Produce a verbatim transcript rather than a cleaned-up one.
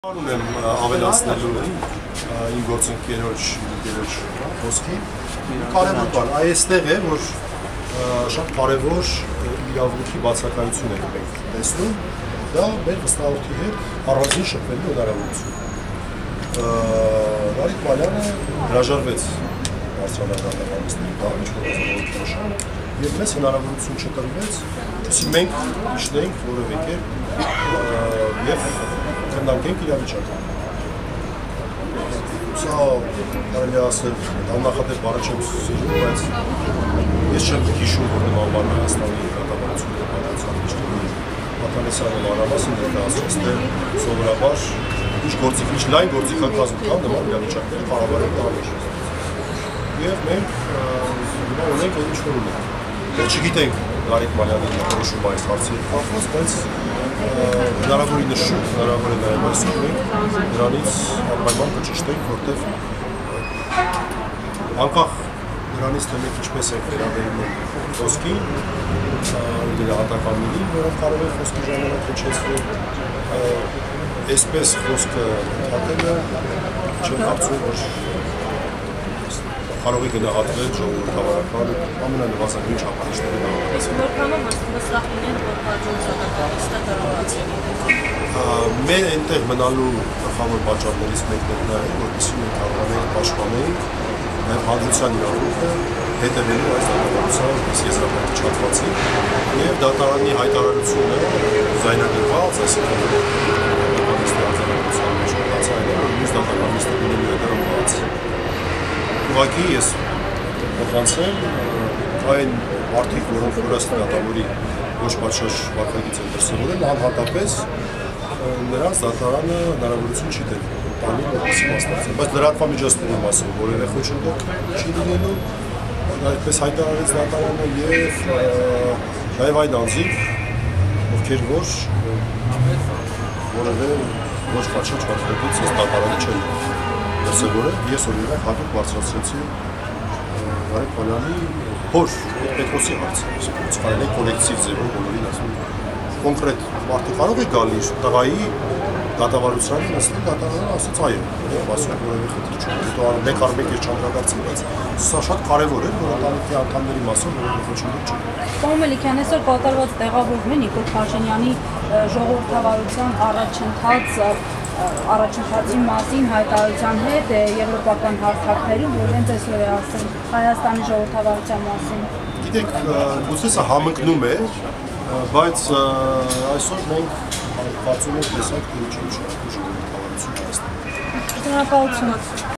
Ունեմ ավելացնելու իմ գործընկերոջ ընկերոջ խոսքի կարևոր բան այստեղ է որ շատ կարևոր իրավունքի բացակայություն ենք մենք տեսնում դա մեր վստահորդի հետ առանձին շփվելու հնարավորություն Նարեկ Մալյանը հրաժարվեց բարձրանալու դատավարությունների դահլիճ նշան եւ մեզ հնարավորություն չտրվեց որպեսզի մենք իջնենք որևէ կերպ եւ քննարկենք իրավիճակը։ Սա կարելի է ասել աննախադեպ բառը չեմ սիրում, բայց ես չեմ հիշում, որ նման բան Հայաստանի դատավարությունների պատասխանատվի Աթանեսյանը մանրամասն ներկայացրեց, թե սովորաբար ինչ գործիք, ինչ լայն գործիքակազմ կա նման իրավիճակները կառավարել տարբեր։ Եվ մենք հիմա ունենք ինչ որ ունենք։ Մենք չգիտենք Նարեկ Մալյանի որոշումը այս հարցի կապված, բայց հնարավոր է նշում, հնարավոր է նաև այսօր մենք դրանից անպայման կճշտենք, որտեղ անկախ դրանից թե մենք ինչպես ենք վերաբերվում խոսքին, գնահատականներին, որոնք կարող են խոսքի ժամանակ հնչեցվել, այսպես խոսքը ընդհատելը չեմ կարծում, որ կարող է գնահատվել ժողովրդավարական ամենանվազագույն չափանիշների համաձայն։ Որքանով վստահ լինենք, որ պատժամիստը դրողացել։ Մեր այնտեղ մնալու գլխավոր պատճառներից մեկն է նա է, որպեսզի մենք կարողանանք պաշտպանել նաև հանրության իրավունքը հետևելու այս դատավարության այս եզրափակիչ հատվածին եւ դատարանի հայտարարությունը զայնագրված, այսինքն դատավարության արձանագրության մեջ մտածել է, որ մյուս դատավարիչը լինելու է դրամված Ուղղակի ես փոխանցեմ այն մարդիկ, որոնք որս դատավորի ոչ պատշաճ վարքագիծ են դրսևորել, անհատապես նրանց դատարանը հնարավորություն չի տրվել տալու որպեսզի մասնակցեն, բայց լրատվամիջոցների մասով որևէ խոչընդոտ չի լինելու, այդպես հայտարարեց դատարանը եւ նաև այն անձիկ, ովքեր որ որևէ ոչ պատշաճ վարքագիծ դատարանը չեն դրսևորել, ես օրինակ հատուկ բարձրացրեցի Նարեկ Մալյանի հոր Պետրոսի հարցը, կարելի է կոլեկտիվ ձևով բոլորին ասում կոնկրետ մարդը կարող է գալ իր տղայի դատավարությանը նստել դատարանը ասած այո, եւ ասում որևէ խնդիր չկա, հետո մեկ առ մեկ ես չանդրադարձել, բայց սա շատ կարեւոր է, որ ընտանիքի անդամների մասով որևէ խնդիր չկա։ Պարոն Մելիքյան, այսօր կատարված տեղավորվում է Նիկոլ Փաշինյանի ժողովրդավարության առաջընթացը առաջընթացի մասին հայտարարության հետ եվրոպական հարթակներում, որ հենց այսօր է ասել Հայաստանի ժողովրդավարության մասին։ Գիտեք, գուցե սա համընկնում է, բայց այսօր մենք կարծում ենք տեսանք, թե ինչ է ժողովրդավարություն Հայաստանում։ Շնորհակալություն։